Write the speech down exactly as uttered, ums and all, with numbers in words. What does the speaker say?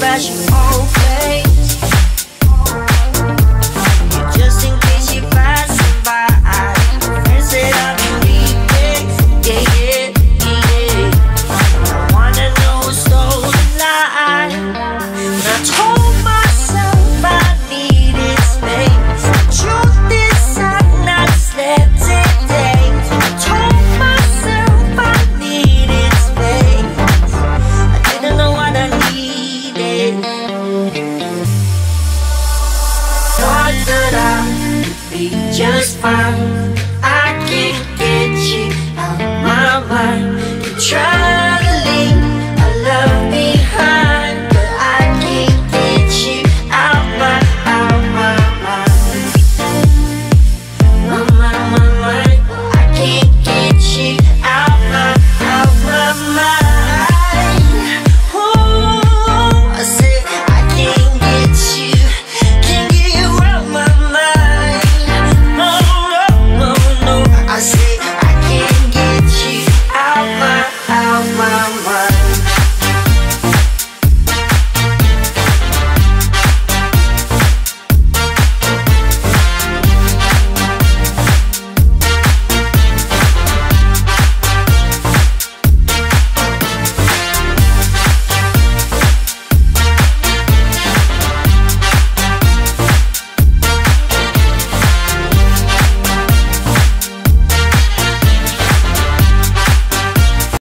got your own place. Just in case you're passing by, friends said I'll be leaving. Yeah, yeah, yeah. I wanna know who stole the line. And I told myself I needed space. The truth is I've not slept in days. I told myself I needed space. I didn't know what I needed. Thought that I would be just fine. I can't get you out of my mind. You try